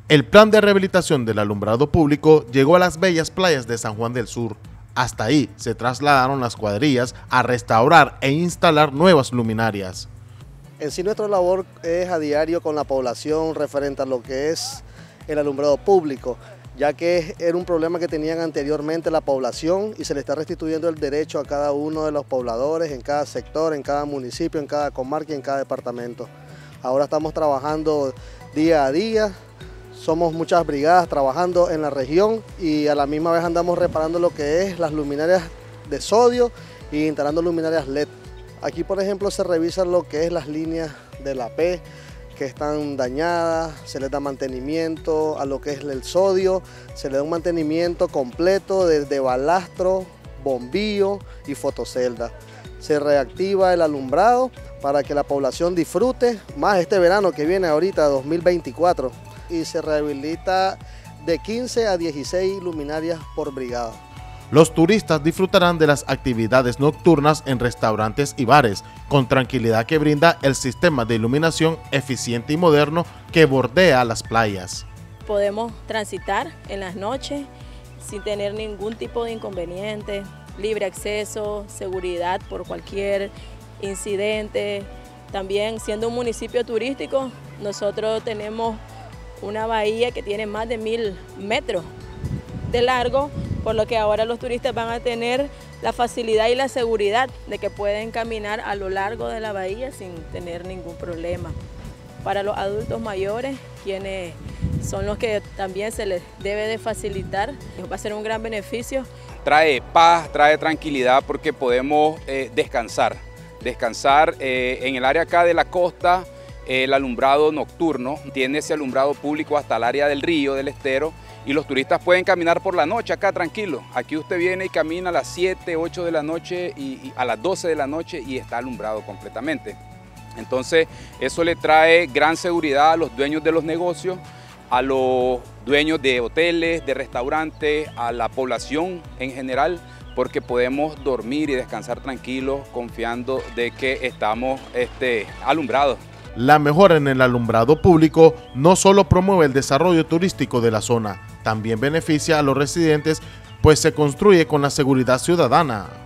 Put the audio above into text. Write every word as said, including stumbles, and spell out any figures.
El plan de rehabilitación del alumbrado público llegó a las bellas playas de San Juan del Sur. Hasta ahí se trasladaron las cuadrillas a restaurar e instalar nuevas luminarias. En sí nuestra labor es a diario con la población referente a lo que es el alumbrado público, ya que era un problema que tenían anteriormente la población y se le está restituyendo el derecho a cada uno de los pobladores en cada sector, en cada municipio, en cada comarca y en cada departamento. Ahora estamos trabajando día a día. Somos muchas brigadas trabajando en la región y a la misma vez andamos reparando lo que es las luminarias de sodio e instalando luminarias L E D. Aquí, por ejemplo, se revisan lo que es las líneas de la P que están dañadas, se les da mantenimiento a lo que es el sodio, se le da un mantenimiento completo desde balastro, bombillo y fotocelda. Se reactiva el alumbrado para que la población disfrute más este verano que viene ahorita, dos mil veinticuatro. Y se rehabilita de quince a dieciséis luminarias por brigada. Los turistas disfrutarán de las actividades nocturnas en restaurantes y bares, con tranquilidad que brinda el sistema de iluminación eficiente y moderno que bordea las playas. Podemos transitar en las noches sin tener ningún tipo de inconveniente, libre acceso, seguridad por cualquier incidente. También, siendo un municipio turístico, nosotros tenemos una bahía que tiene más de mil metros de largo, por lo que ahora los turistas van a tener la facilidad y la seguridad de que pueden caminar a lo largo de la bahía sin tener ningún problema. Para los adultos mayores, quienes son los que también se les debe de facilitar, va a ser un gran beneficio. Trae paz, trae tranquilidad porque podemos eh, descansar, descansar eh, en el área acá de la costa. El alumbrado nocturno tiene ese alumbrado público hasta el área del río, del estero, y los turistas pueden caminar por la noche acá tranquilo. Aquí usted viene y camina a las siete, ocho de la noche y, y a las doce de la noche y está alumbrado completamente. Entonces eso le trae gran seguridad a los dueños de los negocios, a los dueños de hoteles, de restaurantes, a la población en general, porque podemos dormir y descansar tranquilos confiando de que estamos este, alumbrados. La mejora en el alumbrado público no solo promueve el desarrollo turístico de la zona, también beneficia a los residentes, pues se construye con la seguridad ciudadana.